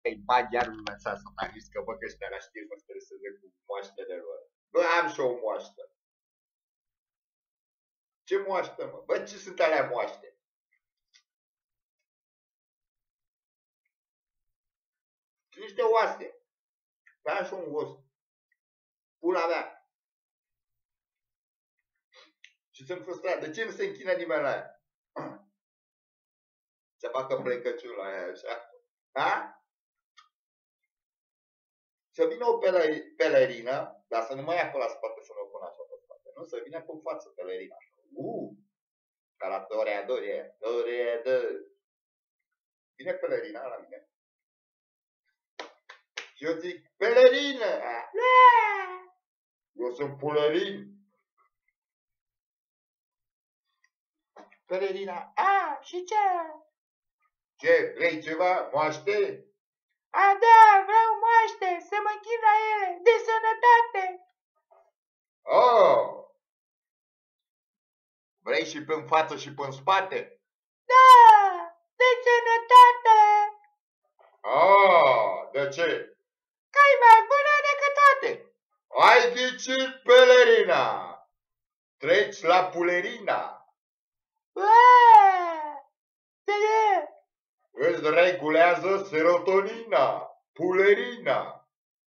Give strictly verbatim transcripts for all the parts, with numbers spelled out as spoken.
Îi bag iar un mesaj satanist că bă că ăștia la știri mă streseze cu moaștele lor. Bă, am și o moaștă. Ce moaștă, mă? Bă, ce sunt alea moaște? Sunt niște oase. Bă, am și un os. Pula mea. Și sunt frustrat. De ce nu se închină nimeni la aia? Se facă plecăciuni la aia așa. Ha? Să vină o pelerină, dar să nu mai ia pe la spate să mă pun așa pe spate. Nu, să vină pe față pelerina. Uh! Ca la Toreador, Toreador. Vine pelerina la mine. Și eu zic, pelerină! Eu sunt pulerin. Pelerina, a, și ce? Ce, vrei ceva? Moaște? A, da, vreau moaște, să mă închin la ele, de sănătate. Oh! Vrei și pe-n față și pe-n spate? Da, de sănătate. Oh, de ce? Că-i mai bună decât toate. Ai ghicit, pelerina. Treci la pulerina. Îți regulează serotonina, pulerina.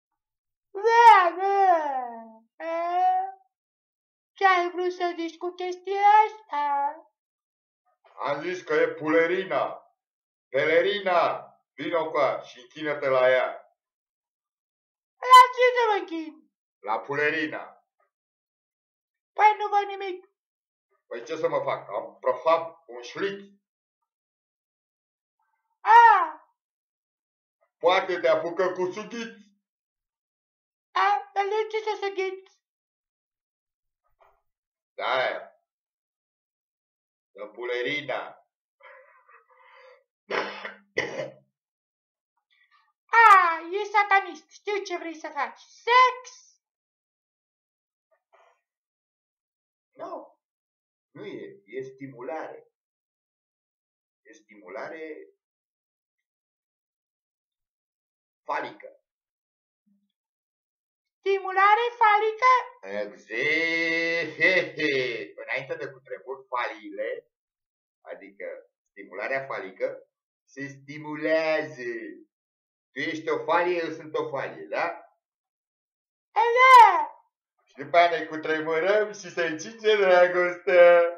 Ce ai vrut să zici cu chestia asta? Am zis că e pulerina. Pelerina, vino cu ea și închină-te la ea. La ce să mă închin? La pulerina. Păi nu văd nimic. Păi ce să mă fac? Am profab un șlic. A! Poate te apucă cu sughiți. A, dar de ce să sughiți? Da, în pulerina. A, e satanist. Știu ce vrei să faci. Sex? Nu. Nu e. E stimulare. E stimulare falică. Stimulare falică? Exact. Înainte de cutremur, faliile, adică stimularea falică, se stimulează. Tu ești o falie, eu sunt o falie, da? Da. Și după aia ne cutremurăm și se încinge dragostea.